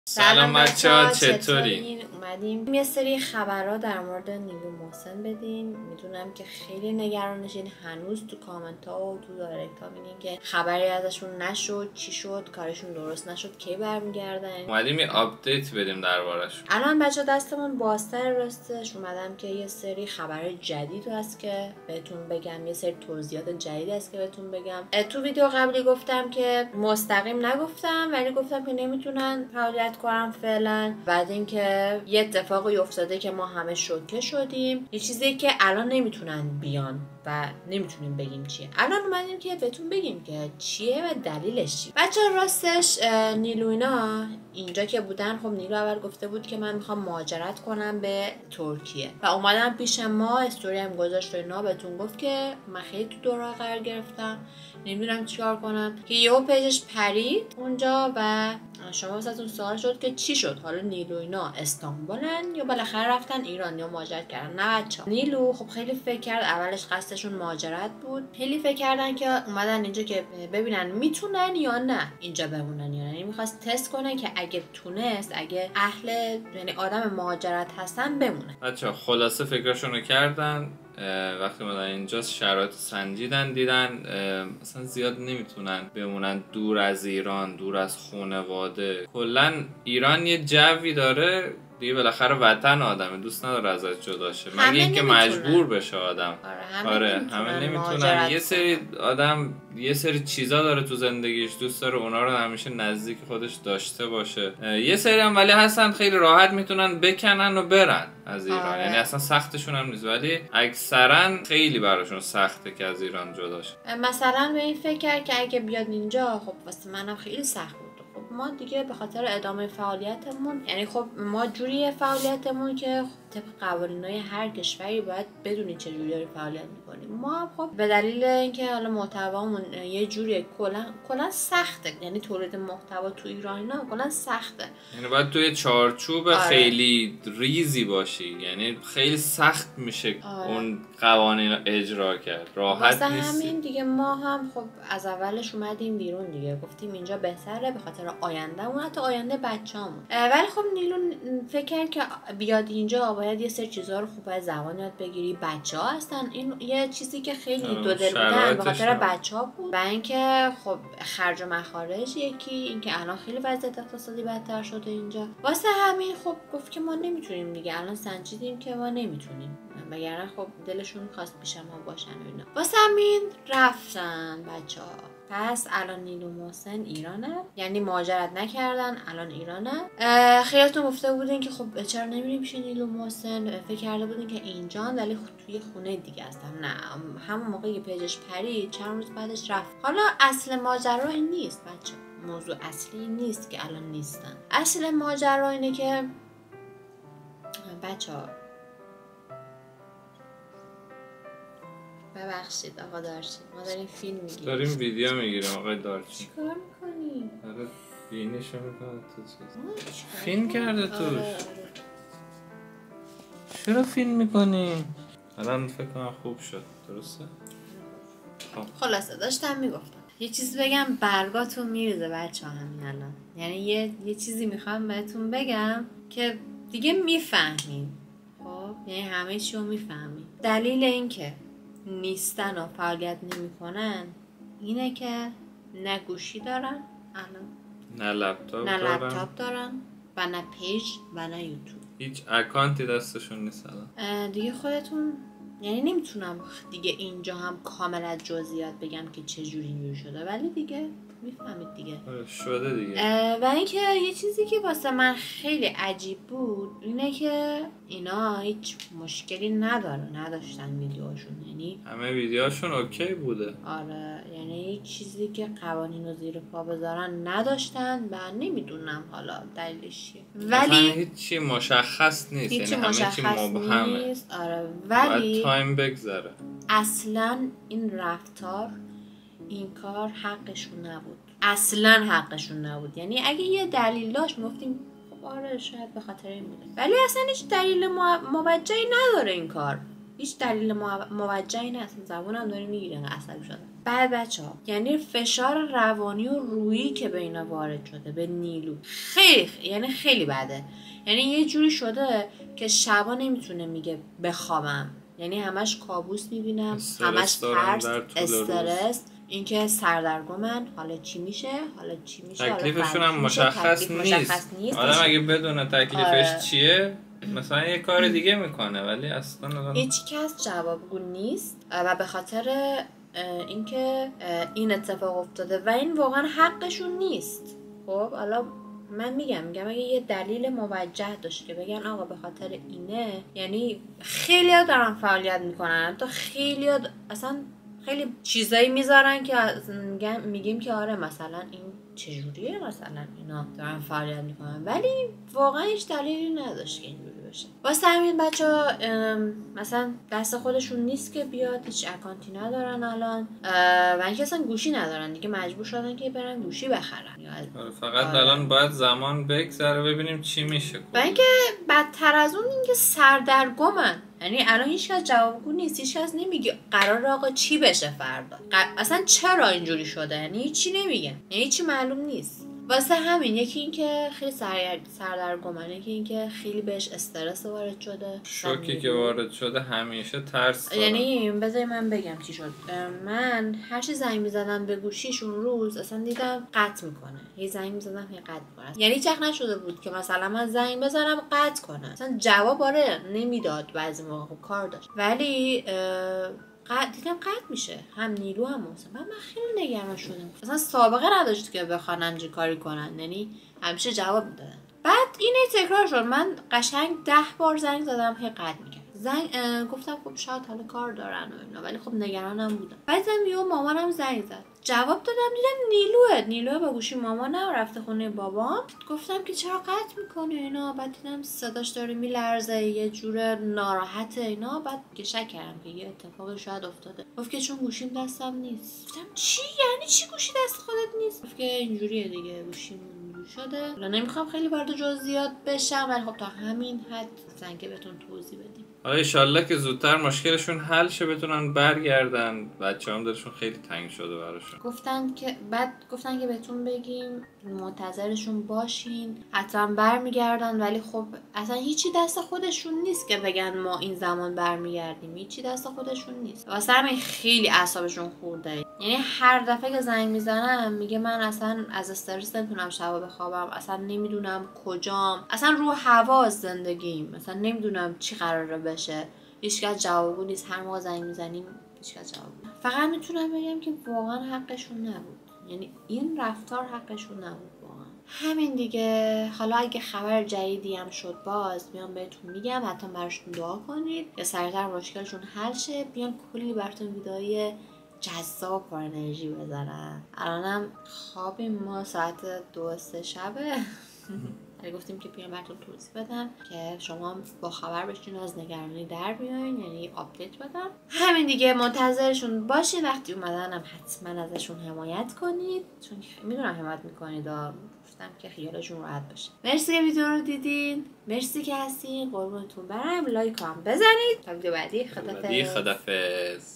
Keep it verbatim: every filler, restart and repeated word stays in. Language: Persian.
سلام بچه‌ها، چطورین؟ اومدیم یه سری خبرها در مورد نیلو محسن بدیم. میدونم که خیلی نگرانشین، هنوز تو کامنت ها و تو دایرکت ها میگین که خبری ازشون نشد، چی شد، کارشون درست نشد، کی برمیگردن. اومدیم یه آپدیت بدیم دربارش. الان بچه‌ها دستمون بازتر راستش، اومدم که یه سری خبر جدید هست که بهتون بگم، یه سری توضیحات جدید هست که بهتون بگم. تو ویدیو قبلی گفتم که مستقیم نگفتم، ولی گفتم که نمیتونن فعالیت کنن فعلا. بعد اینکه یه اتفاقی افتاده که ما همه شوکه شدیم، یه چیزی که الان نمیتونن بیان و نمیتونیم بگیم چیه. الان اومدیم که بهتون بگیم که چیه و دلیلش چیه. بچه راستش نیلو اینا اینجا که بودن، خب نیلو اول گفته بود که من میخوام مهاجرت کنم به ترکیه و اومدن پیش ما، استوری هم گذاشت و اینا، بهتون گفت که من خیلی تو دورا قرار گرفتم، نمیدونم چیکار کنم، که یهو پیجش پرید اونجا و شما واسهتون سوال شد که چی شد. حالا نیلو اینا استانبولن یا بالاخره رفتن ایران یا مهاجرت کردن؟ نه بچه‌ها، نیلو خب خیلی فکر کرد، اولش قصدشون مهاجرت بود، خیلی فکر کردن که اومدن اینجا که ببینن میتونن یا نه اینجا بمونن یا نه. یعنی می‌خواست تست کنه که اگه تونست، اگه اهل یعنی آدم مهاجرت هستن بمونه. بچه‌ها خلاصه فکرشونو کردن، وقتی اومدن اینجا شرایط سنجیدن، دیدن مثلا زیاد نمیتونن بمونن دور از ایران، دور از خانواده. کلا ایران یه جوی داره دیگه، بالاخره وطن آدمه، دوست نداره ازش جدا شه، مگه اینکه مجبور بشه آدم. آره همه آره همه نمیتونن. یه سری آدم یه سری چیزا داره تو زندگیش، دوست داره اونا رو همیشه نزدیک خودش داشته باشه. یه سری هم ولی هستن خیلی راحت میتونن بکنن و برن از ایران. آره. یعنی اصلا سختشون هم نیست، ولی اکثرا خیلی براشون سخته که از ایران جدا شه. مثلا به این فکر کرد که اگه بیاد اینجا، خب واسه منم خیلی سخت بود. خب ما دیگه به خاطر ادامه فعالیتمون، یعنی خب ما جوری فعالیتمون که طبق قوانین‌های هر کشوری باید بدونی چه جوری داری فعالیت می‌کنیم. ما هم خب به دلیل اینکه حالا محتوامون یه جوری کلا کلا سخته، یعنی تولید محتوا تو ایران اینا کلا سخته، یعنی باید توی چارچوب آره. خیلی ریزی باشی، یعنی خیلی سخت میشه آره. اون قوانین اجرا کرد، راحت نیست. واسه همین دیگه ما هم خب از اولش اومدیم بیرون دیگه، گفتیم اینجا بهتره به خاطر آیندهمون، حتی آینده بچه‌مون. ولی خب نیلو فکر کرد که بیاد اینجا باید یه سری چیزا رو خوب از زبان یاد بگیری، بچه‌ها هستن، این یه چیزی که خیلی دو دل بودن به خاطر بچه‌ها بود و اینکه خب خرج و مخارج یکی، اینکه الان خیلی وضعیت اقتصادی بدتر شده اینجا. واسه همین خب گفت که ما نمیتونیم دیگه، الان سنجیدیم که ما نمیتونیم، وگرنه خب دلشون خواست پیش ما باشن و اینا. واسه همین رفتن بچه‌ها. پس الان نیلو محسن ایرانه، یعنی مهاجرت نکردن، الان ایرانه. خیلیتون گفته بودین که خب چرا نمیریم پیش نیلو محسن، فکر کرده بودین که اینجان ولی توی خونه دیگه هستن. نه، همون موقعی پیجش پرید چند روز بعدش رفت. حالا اصل ماجرا این نیست بچه، موضوع اصلی نیست که الان نیستن. اصل ماجرا اینه که بچه ها ببخشید آقا دارچین، ما داریم فیلم میگیریم، داریم ویدیو میگیریم آقای دارچین. چیکار میکنی؟ آره بینیشو میکنه تو چیز فیلم کرده توش. آره آره. چرا فیلم میکنی؟ الان فکر کنم خوب شد، درسته؟ خب خلاصه داشتم میگفتم یه چیز بگم، برگاتون میریزه بچه ها همین الان. یعنی یه, یه چیزی میخوام بهتون بگم که دیگه میفهمین. خب یعنی همه چی رو میفهمین. دلیل این که نیستن و فعالیت نمی کنن اینه که نه گوشی دارن الان، نه لپتاپ نه دارن. لپتاپ دارن و نه پیج و نه یوتیوب، هیچ اکانتی دستشون نیست الان دیگه. خودتون یعنی نمیتونم دیگه اینجا هم کاملا جزئیات بگم که چه جوری اینجوری شده، ولی دیگه میفهمید دیگه شده دیگه. و اینکه یه چیزی که واسه من خیلی عجیب بود اینه که اینا هیچ مشکلی نداره نداشتن ویدیوهاشون، یعنی همه ویدیوهاشون اوکی بوده. آره یعنی هیچ چیزی که قوانین رو زیر پا بذارن نداشتن و نمیدونم حالا دلیلش چیه، ولی هیچ چی مشخص نیست، هیچ یعنی همه چی مبهمه نیست. آره ولی تایم بگذره. اصلا این رفتار، این کار حقشون نبود، اصلا حقشون نبود. یعنی اگه یه دلیل داشت میگفتیم خب آره شاید به خاطر این بوده، ولی اصلا هیچ دلیل موجهی نداره این کار، هیچ دلیل موجهی نیست. زبونم داره میگیره عصبی شدم. بعد بچه ها یعنی فشار روانی و روحی که به اینا وارد شده به نیلو خیلی یعنی خیلی بده. یعنی یه جوری شده که شبا نمیتونه میگه بخوابم، یعنی همش کابوس میبینم، همش ترس، استرس، اینکه سردرگمن، حالا چی میشه حالا چی میشه تکلیفشون هم مشخص, تکلیف نیست. مشخص نیست آدم اگه بدونه تکلیفش آره. چیه مثلا یه کار دیگه میکنه ولی اصلا هیچ کس جوابگو نیست و به خاطر اینکه این اتفاق افتاده و این واقعا حقشون نیست. خب حالا من میگم میگم اگه یه دلیل موجه داشت که بگن آقا به خاطر اینه، یعنی خیلی ها دارن فعالیت میکنن، تا خیلی ها اصلا خیلی چیزایی میذارن که میگم میگیم که آره مثلا این چجوریه مثلا اینا دارن فعالیت میکنن، ولی واقعا هیچ دلیلی نداشت که اینجوری بشه. واسه همین بچه‌ها مثلا دست خودشون نیست که بیاد، هیچ اکانتی ندارن الان و اینکه اصلا گوشی ندارن دیگه، مجبور شدن که برن گوشی بخرن. فقط آره. الان باید زمان بگذره ببینیم چی میشه. و اینکه بدتر از اون اینکه سردرگمن، یعنی الان هیچ کس جوابگو نیست، هیچ کس نمیگه قرار آقا چی بشه فردا، اصلا چرا اینجوری شده، یعنی هیچی نمیگه، یعنی هیچی معلوم نیست. واسه همین یکی این که خیلی سر... سردرگمانه، یکی این که خیلی بهش استرس وارد شده، شوکی که وارد شده همیشه ترس داره. یعنی بذاری من بگم چی شد. من هر چی زنگ میزدم به گوشیش اون روز اصلا دیدم قطع میکنه، هی زنگ میزدم هی قطع میکنه، یعنی هیچ وقت نشده بود که مثلا من زنگ بزنم قطع کنه، اصلا جواب آره نمیداد، بعضی موقع کار داشت ولی قد دیدم قطع میشه، هم نیلو هم موسم. من خیلی نگران شدم، اصلا سابقه نداشت که بخوان همچین کاری کنن، یعنی همیشه جواب میدادن. بعد این تکرار شد، من قشنگ ده بار زنگ زدم هی قطع میکرد. زنگ گفتم خب شاید حالا کار دارن و اینا، ولی خب نگرانم بودم. بعدم یهو مامانم زنگ زد، جواب دادم دیدم نیلوه نیلوه با گوشی مامانم رفته خونه بابام. گفتم که چرا قطع میکنه اینا، بعد دیدم صداش داره میلرزه، یه جور ناراحته اینا. بعد که شک کردم که یه اتفاقی شاید افتاده. گفت که چون گوشیم دستم نیست. گفتم چی یعنی چی گوشی دست خودت نیست؟ گفت که اینجوریه دیگه گوشیم شده. حالا نمیخوام خیلی وارد جزئیات بشم ولی خب تا همین حد مثلا که بهتون توضیح بدیم. حالا ان شاءالله که زودتر مشکلشون حل شه، بتونن برگردن. بچه‌ام دلشون خیلی تنگ شده براشون. گفتن که بعد گفتن که بهتون بگیم منتظرشون باشین، حتما برمیگردن، ولی خب اصلا هیچی دست خودشون نیست که بگن ما این زمان برمیگردیم، هیچی دست خودشون نیست. واسه همین خیلی اعصابشون خورده، یعنی هر دفعه که زنگ میزنم میگه من اصلا از استرس نمیتونم شبا بخوابم، اصلا نمیدونم کجام، اصلا رو حواس زندگیم، مثلا نمیدونم چی قراره بشه، هیچکس جوابگو نیست. هر موقع زنگ میزنیم هیچکس جواب نمیده. فقط میتونم بگم که واقعا حقشون نبود، یعنی این رفتار حقشون نبود واقعا. همین دیگه. حالا اگه خبر جدیدی هم شد باز میام بهتون میگم، حتی براشون دعا کنید که سریعتر مشکلشون حل شه، بیان کلی براتون ویدئوی جذاب پر انرژی بذارن. الانم خوابیم ما ساعت دو سه شبه ولی گفتیم که بیام براتون توضیح بدم که شما با خبر بشین از نگرانی در بیاین، یعنی آپدیت بدم. همین دیگه. منتظرشون باشین، وقتی اومدن هم حتما ازشون حمایت کنید، چون میدونم حمایت میکنید و گفتم که خیالشون راحت باشه. مرسی که ویدیو رو دیدین، مرسی که هستین، قربونتون برم. لایک هم بزنید. تا ویدیو بعدی خدافظ. خدافظ.